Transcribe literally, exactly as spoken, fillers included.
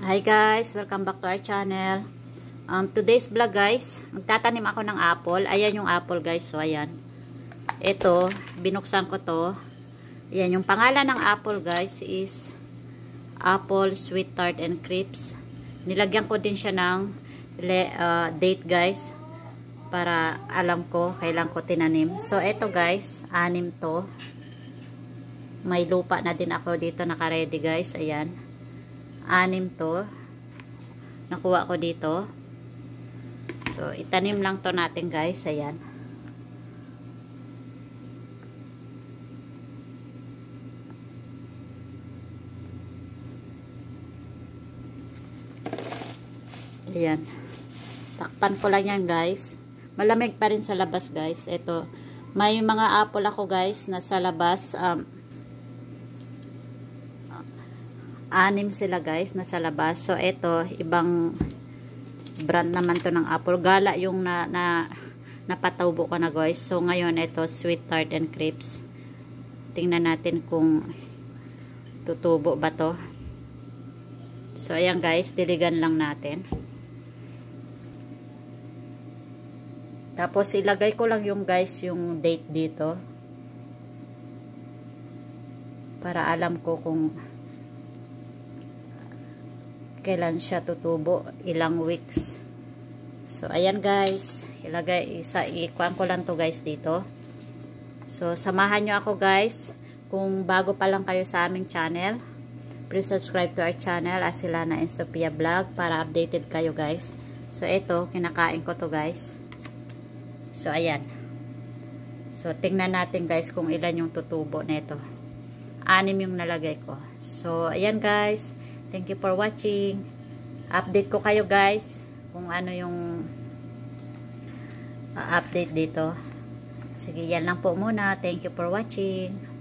Hi guys, welcome back to our channel. Um, today's vlog guys, magtatanim ako ng apple. Ayan yung apple guys, so ayan. Ito, binuksan ko to. Ayan, yung pangalan ng apple guys is Apple Sweet Tart and Crisps. Nilagyan ko din siya ng uh, date guys, para alam ko kailan ko tinanim. So ito guys, anim to. May lupa na din ako dito naka-ready guys, ayan. Anim to. Nakuha ko dito. So, itanim lang to natin guys. Ayan. Ayan. Takpan ko lang yan guys. Malamig pa rin sa labas guys. Ito. May mga apple ako guys na sa labas. Um, anim sila guys nasa labas. So ito, ibang brand naman to ng apple. Gala yung na, na napataubo ko na guys. So ngayon ito, Sweet Tart and Crisps. Tingnan natin kung tutubo ba to. So ayan guys, diligan lang natin. Tapos ilagay ko lang yung guys yung date dito. Para alam ko kung kailan siya tutubo, ilang weeks. So ayan guys, ilagay isa ikuan ko lang to guys dito. So samahan nyo ako guys. Kung bago pa lang kayo sa aming channel, please subscribe to our channel Asilana and Sophia Vlog para updated kayo guys. So ito, kinakain ko to guys. So ayan. So tingnan natin guys kung ilan yung tutubo nito. Anim yung nalagay ko. So ayan guys, thank you for watching. Update ko kayo guys kung ano yung uh, update dito. Sige, yan lang po muna. Thank you for watching.